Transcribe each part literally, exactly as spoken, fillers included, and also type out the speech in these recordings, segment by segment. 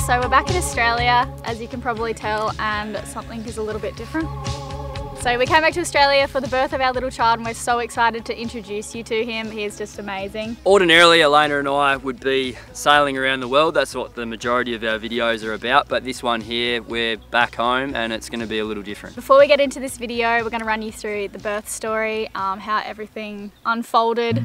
so we're back in Australia, as you can probably tell, and something is a little bit different. So we came back to Australia for the birth of our little child and we're so excited to introduce you to him. He is just amazing. Ordinarily, Elena and I would be sailing around the world. That's what the majority of our videos are about. But this one here, we're back home and it's going to be a little different. Before we get into this video, we're going to run you through the birth story, um, how everything unfolded.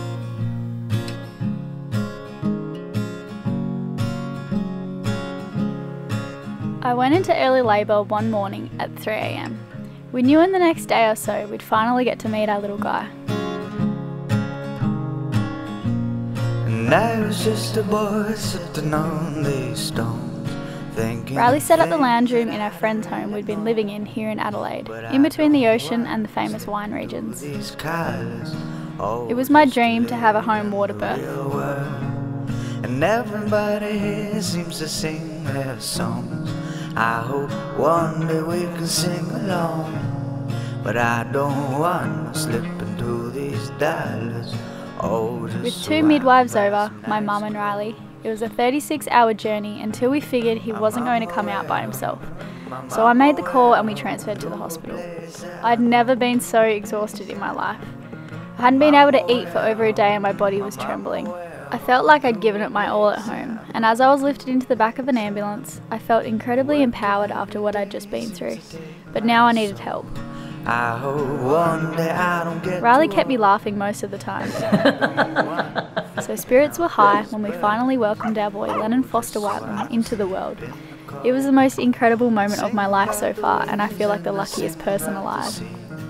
I went into early labour one morning at three A M We knew in the next day or so we'd finally get to meet our little guy. And I was just a boy sitting on these stones, thinking. Riley set up the lounge room in our friend's home we'd been living in here in Adelaide, in between the ocean and the famous wine regions. It was my dream to have a home water birth. And everybody here seems to sing their songs. I hope one day we can sing along, but I don't want to slip into these dollars. Oh, with two midwives over, my mum and Riley, it was a thirty-six hour journey until we figured he wasn't going to come out by himself. So I made the call and we transferred to the hospital. I'd never been so exhausted in my life. I hadn't been able to eat for over a day and my body was trembling. I felt like I'd given it my all at home, and as I was lifted into the back of an ambulance, I felt incredibly empowered after what I'd just been through. But now I needed help. I hope one day I don't get Riley kept me laughing most of the time. So spirits were high when we finally welcomed our boy Lennon Foster Whiteland into the world. It was the most incredible moment of my life so far, and I feel like the luckiest person alive.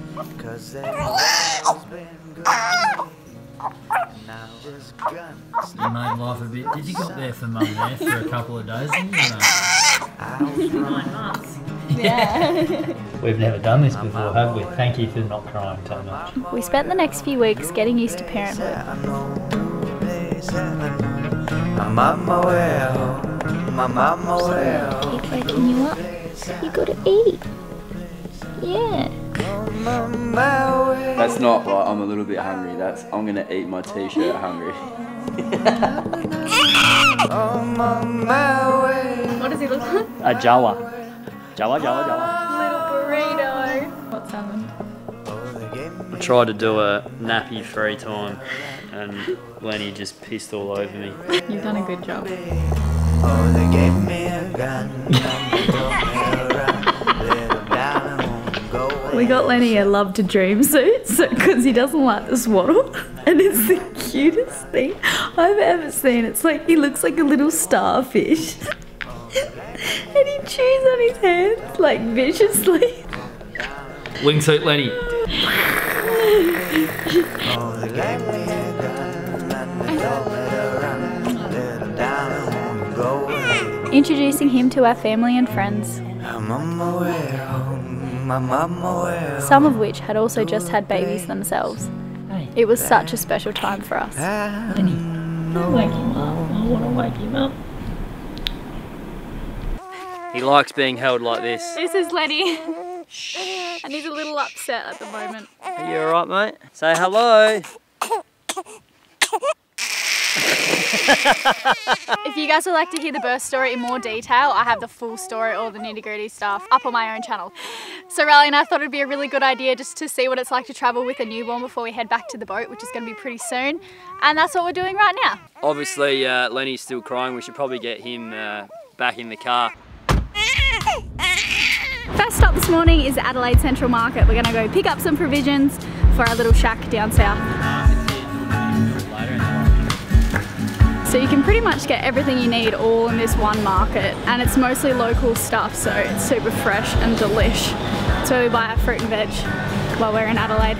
You made life a bit. Did you go up there for mum there for a couple of days? Didn't you? Nine months. Yeah. We've never done this before, have we? Thank you for not crying so much. We spent the next few weeks getting used to parenthood. My mama will, my mama will. Keep waking you up. You gotta eat. Yeah. That's not like I'm a little bit hungry. That's I'm gonna eat my t-shirt hungry. What does he look like? A Jawa. Jawa, Jawa, Jawa. Little burrito. What's happened? I tried to do a nappy free time and Lenny just pissed all over me. You've done a good job. Oh, they gave me a gun. We got Lenny a love to dream suit so because he doesn't like the swaddle, and it's the cutest thing I've ever seen. It's like he looks like a little starfish and he chews on his hands like viciously. Wingsuit Lenny. Oh, they gave me a gun and they told me to run. Little down and won't go away. Introducing him to our family and friends, My mama will, my mama will. some of which had also just had babies themselves. It was such a special time for us. Wake him up. I want to wake him up. He likes being held like this. This is Lenny. And he's a little upset at the moment. Are you alright, mate? Say hello. If you guys would like to hear the birth story in more detail, I have the full story, all the nitty gritty stuff up on my own channel. So Riley and I thought it'd be a really good idea just to see what it's like to travel with a newborn before we head back to the boat, which is going to be pretty soon. And that's what we're doing right now. Obviously, uh, Lenny's still crying. We should probably get him uh, back in the car. First stop this morning is the Adelaide Central Market. We're going to go pick up some provisions for our little shack down south. So you can pretty much get everything you need all in this one market, and it's mostly local stuff, so it's super fresh and delish. That's where we buy our fruit and veg while we're in Adelaide.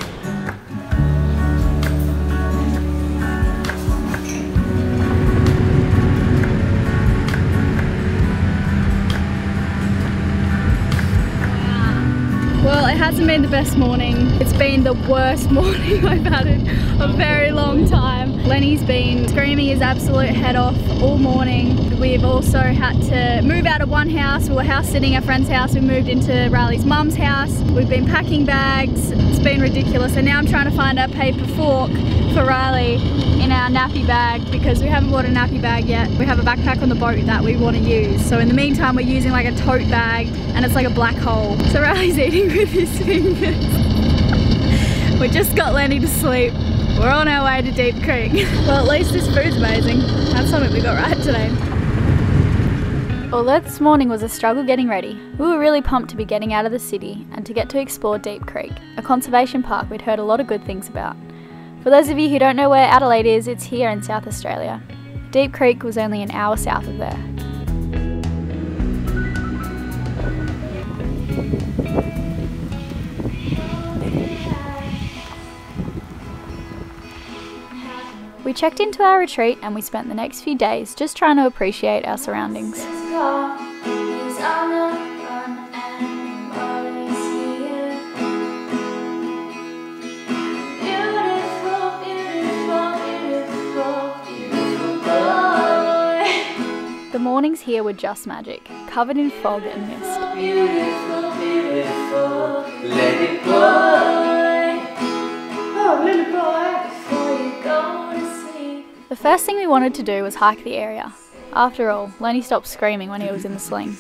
Well, it hasn't been the best morning. It's been the worst morning I've had in a very long time. Lenny's been screaming his absolute head off all morning. We've also had to move out of one house. We were house sitting at a friend's house. We moved into Riley's mum's house. We've been packing bags. It's been ridiculous. And now I'm trying to find a paper fork for Riley in our nappy bag because we haven't bought a nappy bag yet. We have a backpack on the boat that we want to use. So in the meantime, we're using like a tote bag and it's like a black hole. So Riley's eating with his fingers. We just got Lenny to sleep. We're on our way to Deep Creek. Well, at least this food's amazing. That's something we got right today. Although this morning was a struggle getting ready, we were really pumped to be getting out of the city and to get to explore Deep Creek, a conservation park we'd heard a lot of good things about. For those of you who don't know where Adelaide is, it's here in South Australia. Deep Creek was only an hour south of there. We checked into our retreat and we spent the next few days just trying to appreciate our surroundings. The mornings here were just magic, covered in fog and mist. Beautiful, beautiful, let it boy. Oh, let it boy, before you go to sleep. The first thing we wanted to do was hike the area. After all, Lenny stopped screaming when he was in the sling.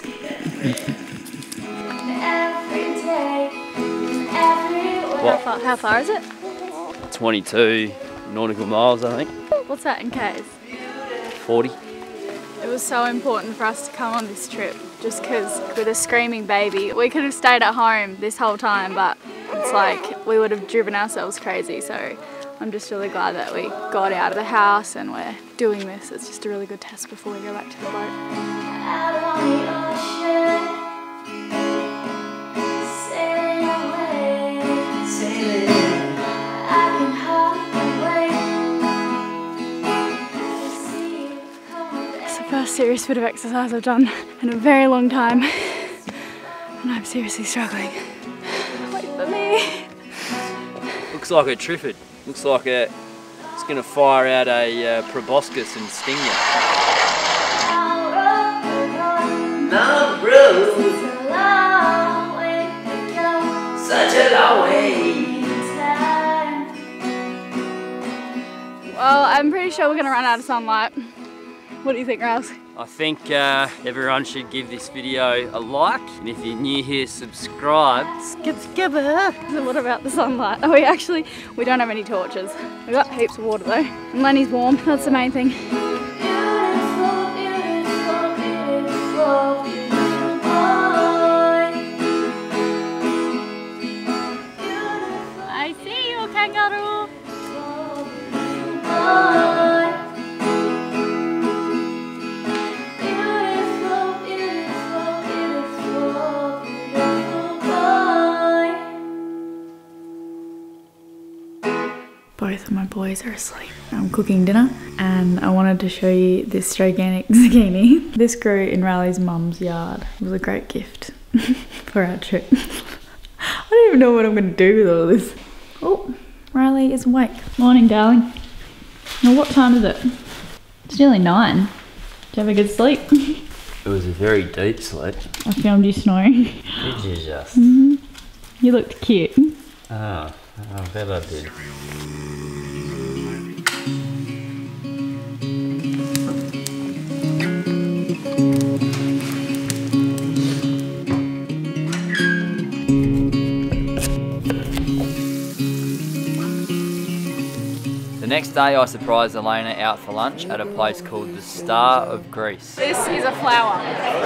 Every day, every how, far, how far is it? twenty-two nautical miles, I think. What's that in K's? forty. It was so important for us to come on this trip just because with a screaming baby, we could have stayed at home this whole time, but it's like we would have driven ourselves crazy. So I'm just really glad that we got out of the house and we're doing this. It's just a really good test before we go back to the boat. Out on the ocean, sailing away, sailing. I can hardly wait. It's the first serious bit of exercise I've done in a very long time, and I'm seriously struggling. Wait for me. Looks like a Triffid. Looks like a, it's going to fire out a uh, proboscis and sting you. No, bro. Such a long way. Well, I'm pretty sure we're going to run out of sunlight. What do you think, Riles? I think uh, everyone should give this video a like, and if you're new here, subscribe. Skip, skipper. So what about the sunlight? Oh, we actually, we don't have any torches. We got heaps of water though, and Lenny's warm. That's the main thing. Beautiful, beautiful, beautiful, beautiful boy. I see you, kangaroo. Beautiful boy. Both of my boys are asleep. I'm cooking dinner and I wanted to show you this gigantic zucchini. This grew in Riley's mum's yard. It was a great gift for our trip. I don't even know what I'm going to do with all this. Oh, Riley is awake. Morning, darling. Well, what time is it? It's nearly nine. Did you have a good sleep? It was a very deep sleep. I filmed you snoring. Did you just? Mm-hmm. You looked cute. Oh, I bet I did. The next day I surprised Elena out for lunch at a place called the Star of Greece. This is a flower.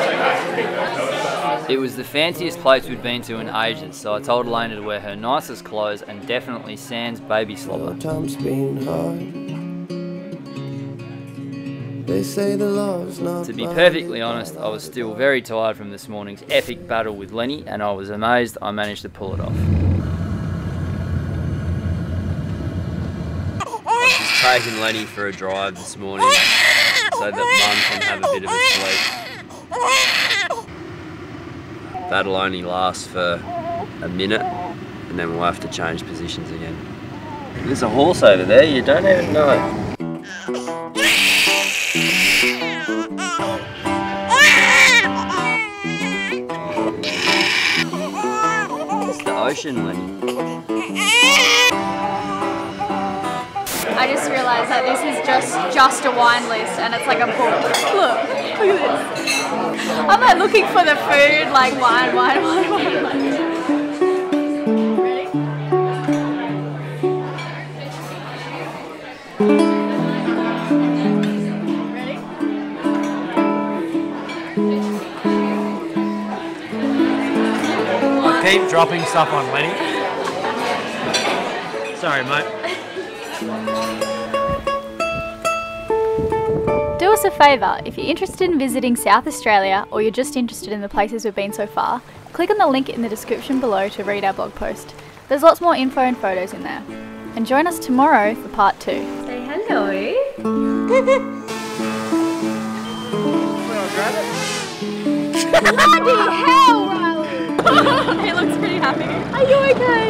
It was the fanciest place we'd been to in ages, so I told Elena to wear her nicest clothes and definitely sans baby slobber. Time's been hard. They say the love's not To be perfectly honest, I was still very tired from this morning's epic battle with Lenny, and I was amazed I managed to pull it off. I've just taken Lenny for a drive this morning so that Mum can have a bit of a sleep. That'll only last for a minute and then we'll have to change positions again. There's a horse over there, you don't even know. It's the ocean, Lenny. I just realised that this is just just a wine list and it's like a book. Look, look at this. I'm like looking for the food, like wine, wine, wine, wine, wine. Keep dropping stuff on Lenny. Sorry, mate. Do us a favour, if you're interested in visiting South Australia or you're just interested in the places we've been so far, click on the link in the description below to read our blog post. There's lots more info and photos in there. And join us tomorrow for part two. Say hello. Bloody hell, Riley! He looks pretty happy. Are you okay?